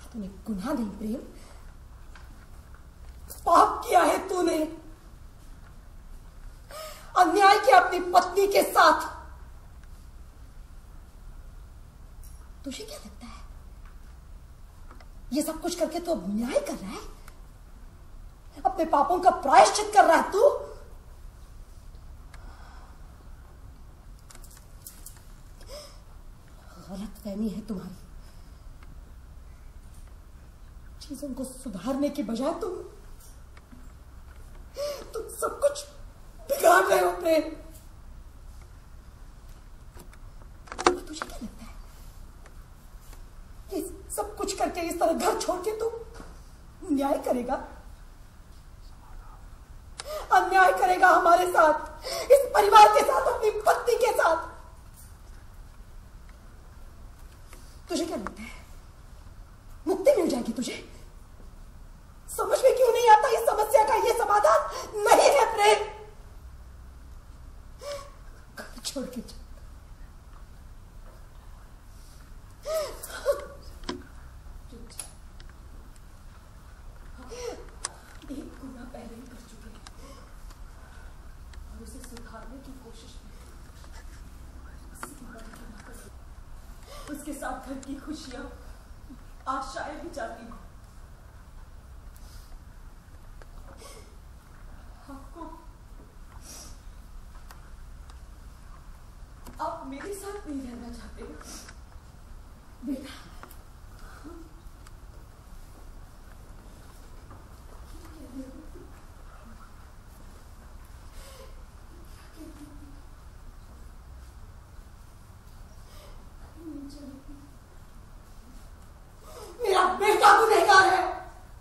तूने गुनाह नहीं प्रेम, पाप किया है तूने। अन्याय किया अपनी पत्नी के साथ। तुझे क्या लगता है ये सब कुछ करके तू अब न्याय कर रहा है? अपने पापों का प्रायश्चित कर रहा है तू? गलतफहमी है तुम्हारी। चीजों को सुधारने की बजाय तुम सब कुछ बिगाड़ रहे हो प्रेम। तुझे क्या लगता है ये सब कुछ करके इस तरह घर छोड़ के तू न्याय करेगा? अन्याय करेगा हमारे साथ, इस परिवार के साथ, अपनी पत्नी के साथ। तुझे क्या लगता है मुक्ति मिल जाएगी तुझे? समझ में क्यों नहीं आता इस समस्या का ये समाधान नहीं है प्रेम। घर छोड़ के जा। एक गुनाह पहले ही कर चुके हैं और उसे सुधारने की कोशिश में उसके साथ घर की खुशियां, आशाएं भी जाती हैं। आपको आप मेरे साथ नहीं रहना चाहते बेटा? मेरा बेटा गुनहगार है।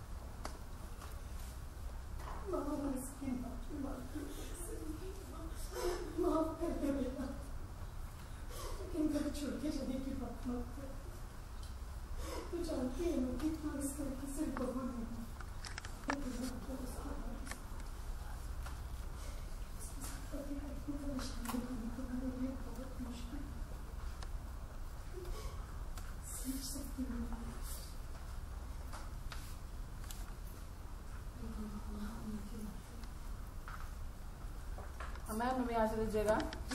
माफ कर दे बेटा, लेकिन घर छोड़ के जाने की बात मत कर। तू जानती है मैं कितना इस घर की सिर्फ बहू नहीं हूँ। बहुत मुश्किल सीख सकती हूँ। मैम हमें यहाँ से लीजिएगा।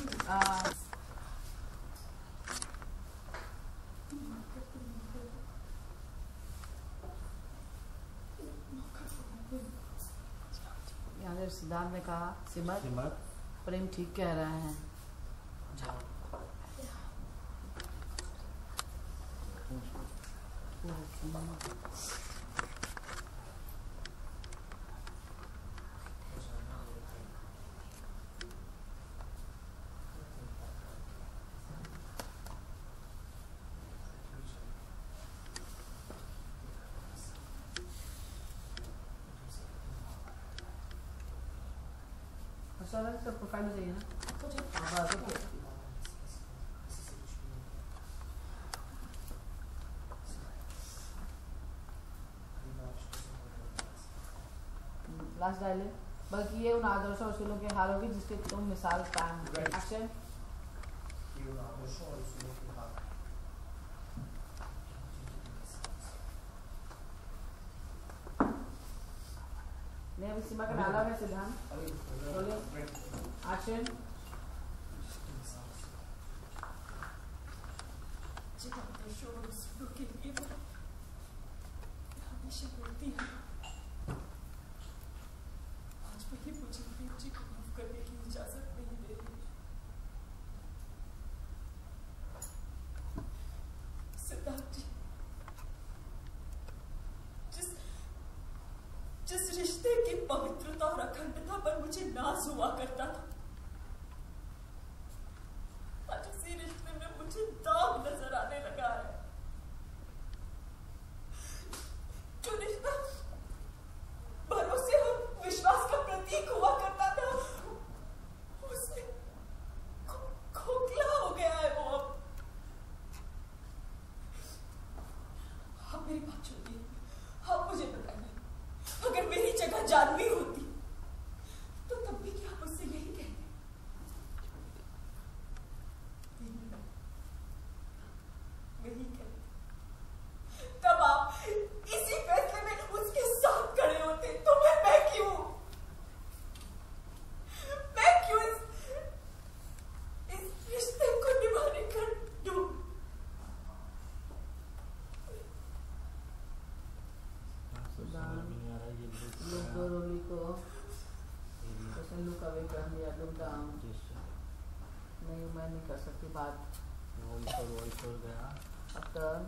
यहाँ सिद्धार्थ ने कहा सिमर प्रेम ठीक कह रहे हैं। तो प्रोफाइल में चाहिए ना? लास्ट डायलॉग बल्कि ये उन आदर्शों और उसूलों के हार होगी जिसके तुम मिसाल कायम हो। एक्शन। नहीं अभी सीमा का डायलॉग है सिद्धांत। बोलिए एक्शन। हमेशा बोलती है आज वही मुझे प्रेम जी को माफ करने की इजाजत नहीं दे रही। सिद्धार्थ जी, जिस रिश्ते की पवित्रता और अखंडता पर मुझे नाज हुआ करता था, आज उसी रिश्ते में मुझे दाग नजर आने लगा है। जो रिश्ता भरोसे और विश्वास का प्रतीक हुआ करता था, उसमें खोखला हो गया है वो अब। आप मेरी बात सुनिए, आप मुझे बताइए, अगर मेरी जगह जानवी होती तो तब भी क्या आप उससे यही कहते? यही कहते। तब आप वॉल्यूम डाउन। नहीं मैं नहीं कर सकती बात। वॉइस ओवर गया। अब टर्न।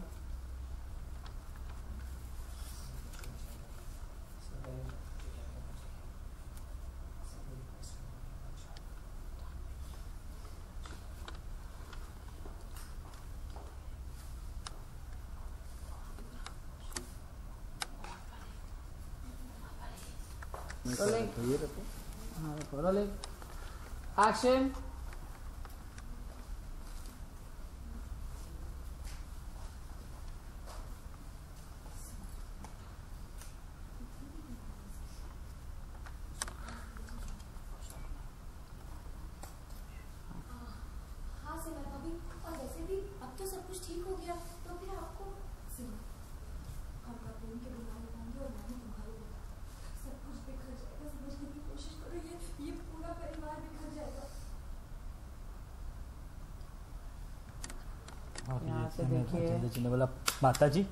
Rolling action. हाँ सिमर भाभी, और वैसे भी अब तो सब कुछ ठीक हो गया, तो फिर आपको सिमर हम प्रेम के बीमारी होंगे और मैं तुम्हारी सब कुछ बिखर जाएगा। समझने की कोशिश करो, ये पूरा परिवार बिखर जाएगा। यहाँ से देखिए बोला माता जी,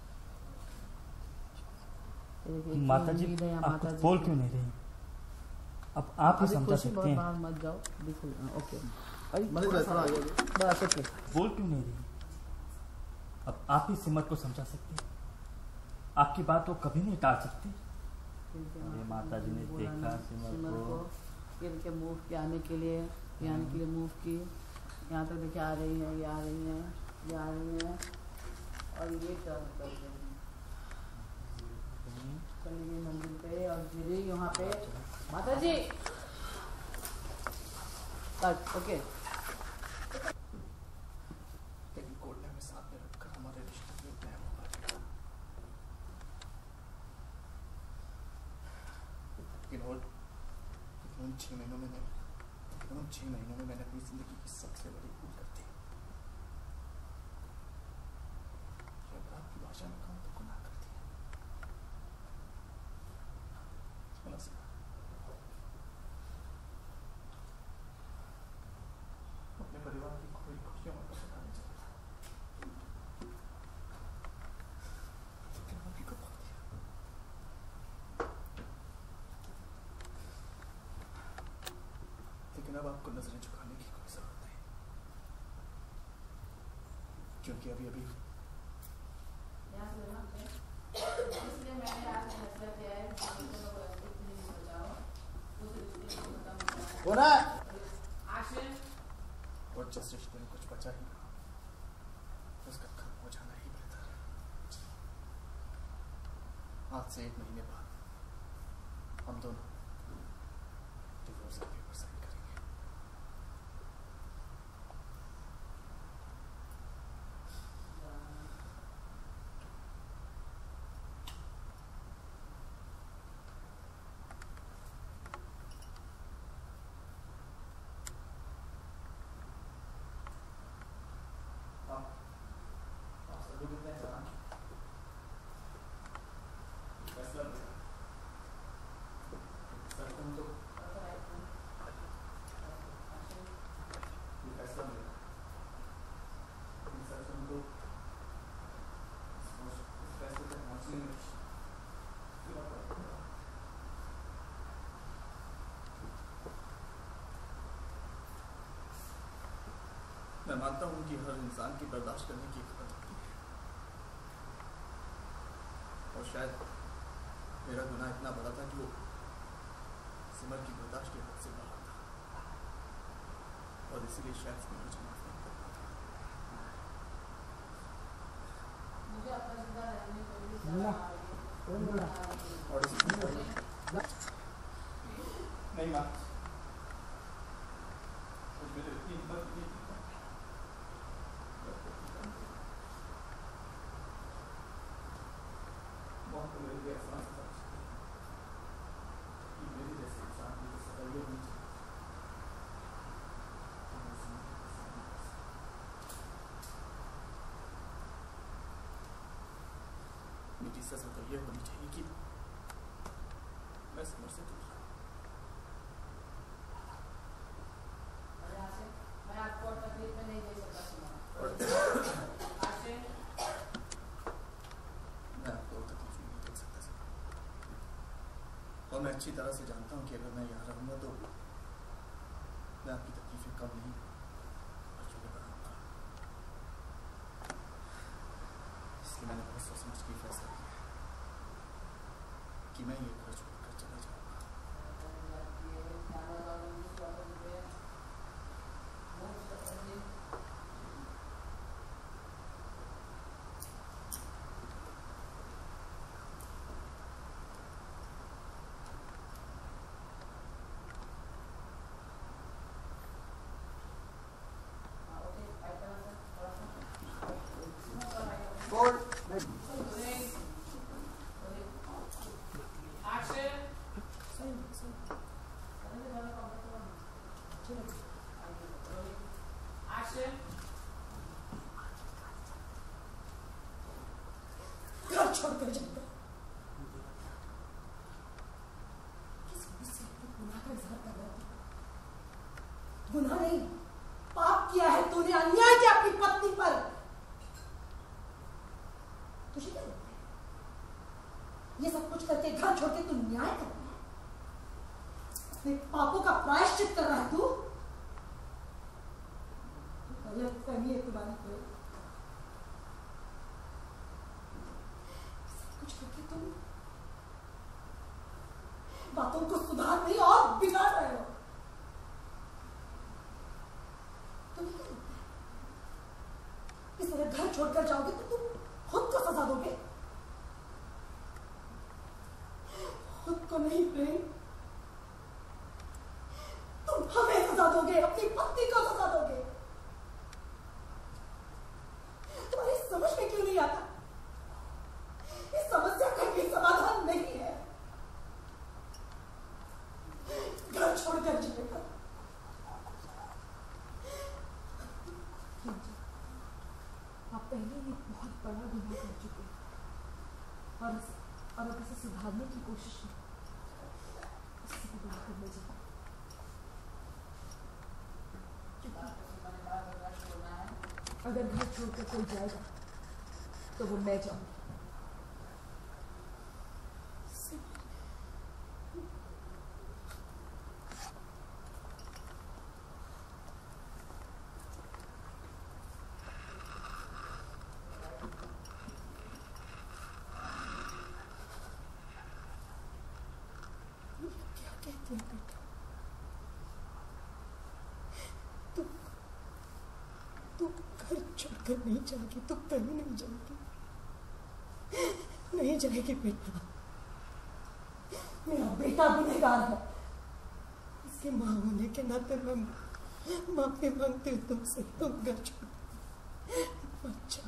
माता जी आप कुछ बोल क्यों नहीं रही? अब आप ही समझा सकते हैं। मत जाओ बिल्कुल। ओके बस ओके। बोल क्यों नहीं रही? अब आप ही सिमर को समझा सकते हैं। आपकी बात वो कभी नहीं टाल सकती। माता जी ने देखा सिमर को फिर के मूव के आने के लिए मूव की। यहाँ तक देखिए आ रही है, ये आ रही है, ये आ रही है और ये टर्न कर रही है। चली गई मंदिर पे और गिरी यहाँ पे। माता जी कट। ओके कोर्ट में साथ में रखकर हमारे रिश्ते में तय होगा। लेकिन उन 6 महीनों में मैंने अपनी जिंदगी की सबसे बड़ी भूल कर दी। आपकी भाषा में कहूँ तो गुनाह कर दिया। अपने परिवार की कोई खुशियों में बताने चाहता, लेकिन अभी को भूल दिया। लेकिन अब आपको नजरें झुकाने की कोई जरूरत नहीं, क्योंकि अभी इसलिए मैंने आज फैसला किया है और जिस रिश्ते में कुछ बचा ही ना, उसका खत्म हो जाना ही बेहतर है। आज से 1 महीने बाद हम दोनों डिवोर्स के पेपर साइन करेंगे। मैं मानता हूं कि हर इंसान की बर्दाश्त करने की एक हद होती है, और शायद मेरा गुनाह इतना बड़ा था कि वो सिमर की बर्दाश्त की हद से बाहर था, और इसीलिए शायद सिमर मुझे माफ नहीं कर पाता। मुझे अपना जिंदा रहने को भी सलाह और नहीं माँ, मेरे इतनी हिम्मत नहीं, बहुत मेरे लिए एहसास था कि मेरे जैसे इंसान की तो सदैव नहीं चाहिए। मेरी सजा तो ये होनी चाहिए कि मैं सिमर से दूर रहूं। मैं आपको तकलीफ में नहीं दे सकता सिमर। मैं आपको तकलीफ नहीं दे सकता सिमर, और मैं अच्छी तरह से जानता हूँ कि अगर मैं यहाँ रहूँगा तो मैं आपकी तकलीफें कम नहीं बल्कि बढ़ाऊंगा। इसलिए मैंने बहुत सोच समझ के फैसला किया कि मैं ये घर छोड़कर चला जाऊंगा। घर छोड़कर जाऊंगा। किस मुझसे गुनाह का इजहार कर रहा है? गुनाह नहीं, पाप किया है तूने, अन्याय किया अपनी पत्नी पर। तुझे क्या लगता है ये सब कुछ करके घर छोड़ के तू न्याय कर रहा है? अपने पापों का प्रायश्चित कर रहा है तू? गलत फहमी है तुम्हारी कोई। कुछ करके तुम बातों को सुधार नहीं और बिगाड़ रहे हो। तुम्हें क्या लगता है इस तरह घर छोड़कर जाओगे तो तुम खुद को सजा दोगे? खुद को नहीं प्रेम, तुम हमें सजा दोगे, अपनी पत्नी को सजा दोगे। तुम्हारी समझ में क्यों नहीं आता? इस समस्या का कोई समाधान नहीं है। घर छोड़कर जाएगा। आप पहले ही बहुत बड़ा गुनाह कर चुके हैं और अब इसे सुधारने की कोशिश में इससे भी बड़ा करने जाए। अगर घर छोड़कर कोई जाएगा तो वो मैं जाऊंगी। क्या कहती है बेटा? तू घर छोड़कर नहीं जाएगी, तू कहीं नहीं जाएगी, नहीं जाएगी बेटा। मेरा बेटा गुनहगार है, इसके माँ होने के नाते मैं माफी मांगती हूँ तुमसे। तुम घर छोड़ मत जाओ।